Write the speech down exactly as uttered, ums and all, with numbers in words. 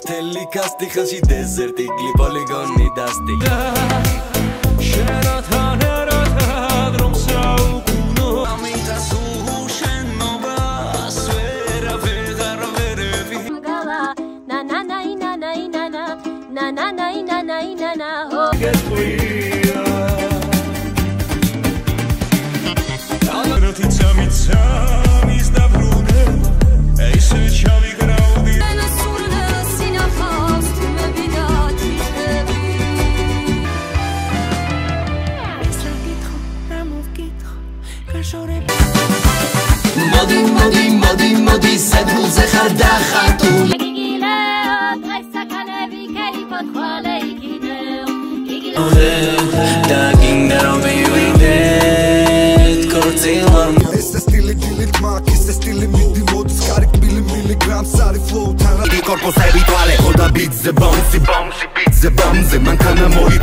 მთელი კასტი ხელში დეზერტი გლი პოლიგონი დასტი შენათან ეროთა რომ საუკუნო ამინდა სულ შენობას ვერა ვეღარ ვერევი na na na na na na na na na na na na na na ho Amics da brune e se c'avi graudi na surna sina fast me bidati Modi modi modi modi sedruze khada khatul Daging down the unit Kortilam Este stile gilit mak, este stile midi mod Scarik mili miligram, sari flow Tana di corpo sei abituale Oda beat ze bomb, si bomb, si beat ze bomb Ze mancana moi